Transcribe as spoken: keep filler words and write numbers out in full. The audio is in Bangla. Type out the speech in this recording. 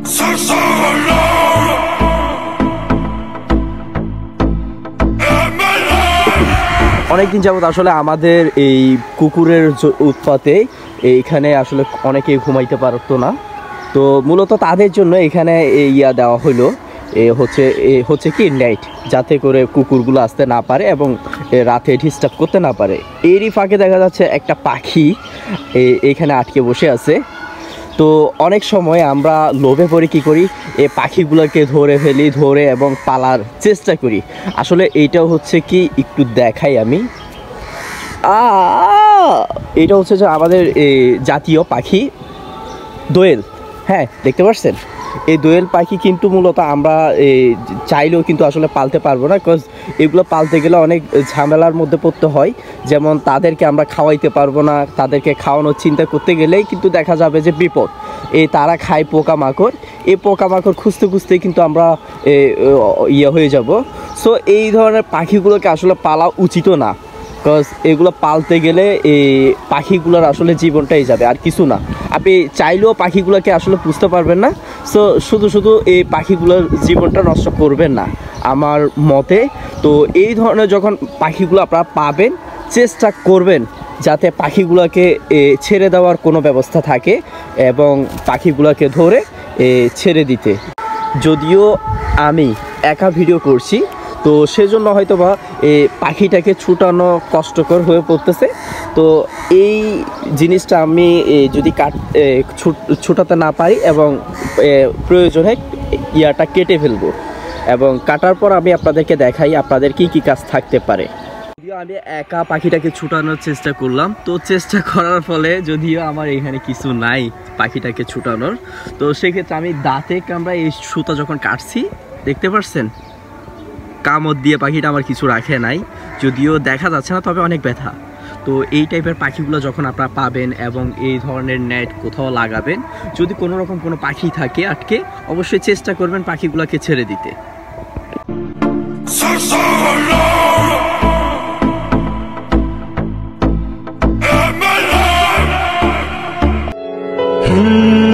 অনেকদিন যাবত আসলে আমাদের এই কুকুরের উৎপাতে এইখানে আসলে অনেকেই ঘুমাইতে পারতো না, তো মূলত তাদের জন্য এখানে ইয়া দেওয়া হলো হচ্ছে হচ্ছে কি নেট, যাতে করে কুকুরগুলো আসতে না পারে এবং রাতে ডিস্টার্ব করতে না পারে। এরই ফাঁকে দেখা যাচ্ছে একটা পাখি এইখানে আটকে বসে আছে। তো অনেক সময় আমরা লোভে পড়ে কী করি, এই পাখিগুলোকে ধরে ফেলি, ধরে এবং পালার চেষ্টা করি। আসলে এইটাও হচ্ছে কি একটু দেখাই আমি, এটা হচ্ছে যে আমাদের জাতীয় পাখি দোয়েল। হ্যাঁ, দেখতে পাচ্ছেন এই দোয়েল পাখি কিন্তু মূলত আমরা চাইলেও কিন্তু আসলে পালতে পারবো না, বিকজ এগুলো পালতে গেলে অনেক ঝামেলার মধ্যে পড়তে হয়। যেমন তাদেরকে আমরা খাওয়াইতে পারবো না, তাদেরকে খাওয়ানোর চিন্তা করতে গেলেই কিন্তু দেখা যাবে যে বিপদ। এই তারা খায় পোকামাকড়, এই পোকামাকড় খুঁজতে খুঁজতেই কিন্তু আমরা ইয়ে হয়ে যাব। সো এই ধরনের পাখিগুলোকে আসলে পালা উচিত না, বিকজ এগুলো পালতে গেলে এই পাখিগুলোর আসলে জীবনটাই যাবে, আর কিছু না। আপনি চাইলেও পাখিগুলোকে আসলে বুঝতে পারবেন না। সো শুধু শুধু এই পাখিগুলোর জীবনটা নষ্ট করবেন না আমার মতে। তো এই ধরনের যখন পাখিগুলো আপনারা পাবেন, চেষ্টা করবেন যাতে পাখিগুলোকে ছেড়ে দেওয়ার কোনো ব্যবস্থা থাকে এবং পাখিগুলোকে ধরে ছেড়ে দিতে। যদিও আমি একা ভিডিও করছি, তো সেজন্য হয়তো বা এই পাখিটাকে ছুটানো কষ্টকর হয়ে পড়তেছে। তো এই জিনিসটা আমি যদি কাট ছুটাতে না পারি এবং প্রয়োজনে ইয়াটা কেটে ফেলবো, এবং কাটার পর আমি আপনাদেরকে দেখাই আপনাদের কি কি কাজ থাকতে পারে। যদিও আমি একা পাখিটাকে ছুটানোর চেষ্টা করলাম, তো চেষ্টা করার ফলে যদিও আমার এখানে কিছু নাই পাখিটাকে ছুটানোর, তো সেক্ষেত্রে আমি দাঁতে কামড়া এই সুতা যখন কাটছি, দেখতে পাচ্ছেন কামড় দিয়ে পাখিটা আমার কিছু রাখে নাই, যদিও দেখা যাচ্ছে না, তবে অনেক ব্যথা। তো এই টাইপের পাখিগুলো যখন আপনারা পাবেন এবং এই ধরনের নেট কোথাও লাগাবেন, যদি কোনো রকম কোনো পাখি থাকে আটকে, অবশ্যই চেষ্টা করবেন পাখিগুলোকে ছেড়ে দিতে। Hmm